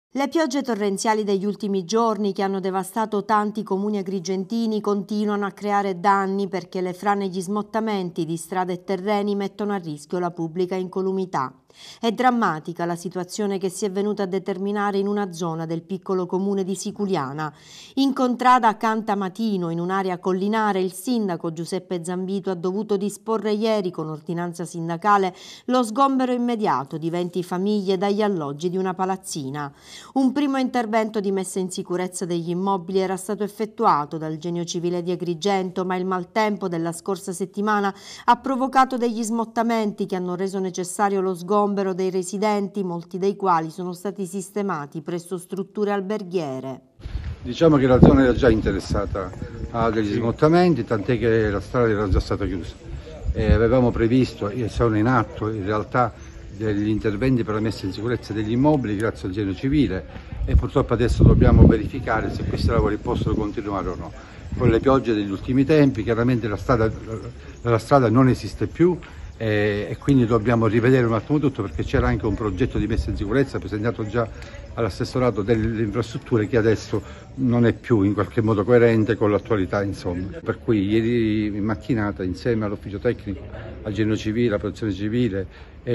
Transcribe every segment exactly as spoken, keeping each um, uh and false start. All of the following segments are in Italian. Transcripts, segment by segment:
Le piogge torrenziali degli ultimi giorni che hanno devastato tanti comuni agrigentini continuano a creare danni perché le frane e gli smottamenti di strade e terreni mettono a rischio la pubblica incolumità. È drammatica la situazione che si è venuta a determinare in una zona del piccolo comune di Siculiana. In contrada Cantamatino, in un'area collinare, il sindaco Giuseppe Zambito ha dovuto disporre ieri con ordinanza sindacale lo sgombero immediato di venti famiglie dagli alloggi di una palazzina. Un primo intervento di messa in sicurezza degli immobili era stato effettuato dal Genio Civile di Agrigento, ma il maltempo della scorsa settimana ha provocato degli smottamenti che hanno reso necessario lo sgombero dei residenti, molti dei quali sono stati sistemati presso strutture alberghiere. Diciamo che la zona era già interessata a degli smottamenti, tant'è che la strada era già stata chiusa. E avevamo previsto, e sono in atto in realtà, degli interventi per la messa in sicurezza degli immobili grazie al Genio Civile e purtroppo adesso dobbiamo verificare se questi lavori possono continuare o no. Con le piogge degli ultimi tempi chiaramente la strada, la strada non esiste più e, e quindi dobbiamo rivedere un attimo tutto, perché c'era anche un progetto di messa in sicurezza presentato già all'assessorato delle infrastrutture che adesso non è più in qualche modo coerente con l'attualità, insomma. Per cui ieri in mattinata, insieme all'ufficio tecnico, al Genio Civile, alla Protezione Civile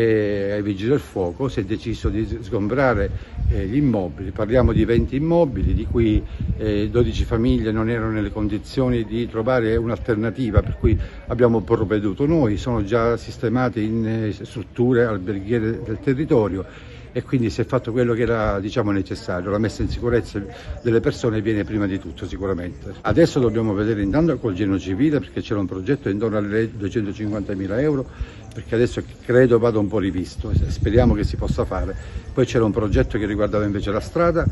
e ai Vigili del Fuoco, si è deciso di sgombrare eh, gli immobili. Parliamo di venti immobili, di cui eh, dodici famiglie non erano nelle condizioni di trovare un'alternativa, per cui abbiamo provveduto noi. Sono già sistemati in eh, strutture alberghiere del territorio e quindi si è fatto quello che era, diciamo, necessario. La messa in sicurezza delle persone viene prima di tutto, sicuramente. Adesso dobbiamo vedere intanto col Genio Civile, perché c'era un progetto intorno alle duecentocinquantamila euro, perché adesso credo vada un po' rivisto, speriamo che si possa fare. Poi c'era un progetto che riguardava invece la strada,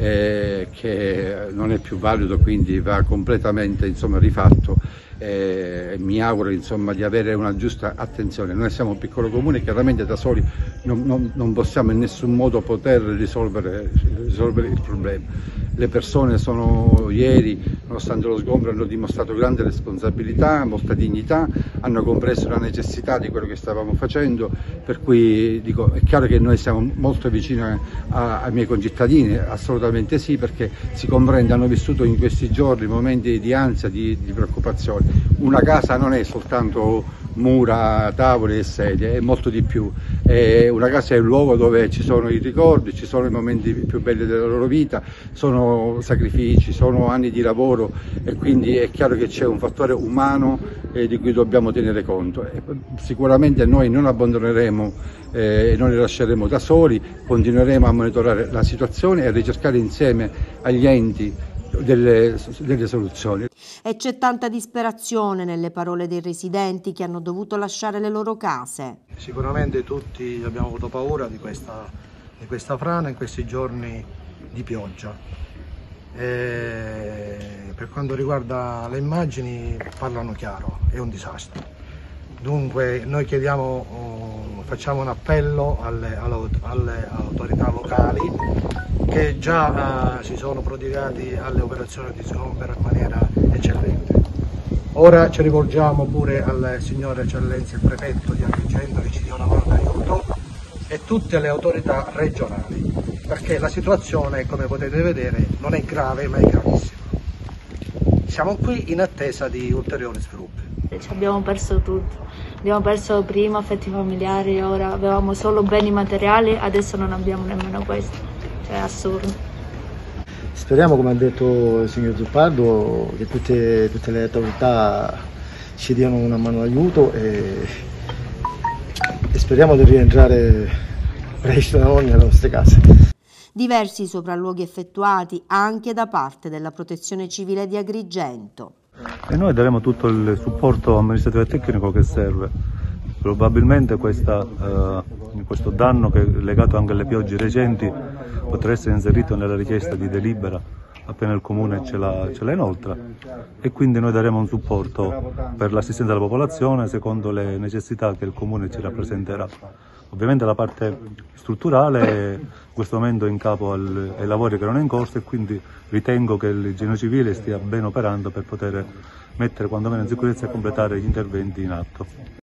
eh, che non è più valido, quindi va completamente, insomma, rifatto. Eh, mi auguro, insomma, di avere una giusta attenzione. Noi siamo un piccolo comune, chiaramente da soli non, non, non possiamo in nessun modo poter risolvere, risolvere il problema. Le persone sono ieri, nonostante lo sgombero, hanno dimostrato grande responsabilità, molta dignità, hanno compreso la necessità di quello che stavamo facendo, per cui dico, è chiaro che noi siamo molto vicini a, a, ai miei concittadini, assolutamente sì, perché si comprende, hanno vissuto in questi giorni momenti di ansia, di, di preoccupazione. Una casa non è soltanto mura, tavoli e sedie, è molto di più. E una casa è un luogo dove ci sono i ricordi, ci sono i momenti più belli della loro vita, sono sacrifici, sono anni di lavoro e quindi è chiaro che c'è un fattore umano eh, di cui dobbiamo tenere conto. E sicuramente noi non abbandoneremo e eh, non li lasceremo da soli, continueremo a monitorare la situazione e a ricercare insieme agli enti Delle, delle soluzioni. E c'è tanta disperazione nelle parole dei residenti che hanno dovuto lasciare le loro case. Sicuramente tutti abbiamo avuto paura di questa, di questa frana in questi giorni di pioggia. E per quanto riguarda le immagini, parlano chiaro, è un disastro. Dunque noi chiediamo, facciamo un appello alle, alle, alle autorità locali che già uh, si sono prodigati alle operazioni di sgombero in maniera eccellente. Ora ci rivolgiamo pure al signore Eccellenza, il prefetto di Agrigento, che ci dia una mano d'aiuto, e tutte le autorità regionali, perché la situazione, come potete vedere, non è grave ma è gravissima. Siamo qui in attesa di ulteriori sviluppi. Ci abbiamo perso tutto, abbiamo perso prima affetti familiari, ora avevamo solo beni materiali, adesso non abbiamo nemmeno questo. È assurdo. Speriamo, come ha detto il signor Zuppardo, che tutte, tutte le autorità ci diano una mano d'aiuto e, e speriamo di rientrare presto nelle nostre case. Diversi sopralluoghi effettuati anche da parte della Protezione Civile di Agrigento. E noi daremo tutto il supporto amministrativo e tecnico che serve. Probabilmente questa, eh, questo danno, che è legato anche alle piogge recenti, potrà essere inserito nella richiesta di delibera appena il Comune ce la, ce la inoltra, e quindi noi daremo un supporto per l'assistenza alla popolazione secondo le necessità che il Comune ci rappresenterà. Ovviamente la parte strutturale in questo momento è in capo al, ai lavori che erano in corso, e quindi ritengo che il Genio Civile stia ben operando per poter mettere quantomeno in sicurezza e completare gli interventi in atto.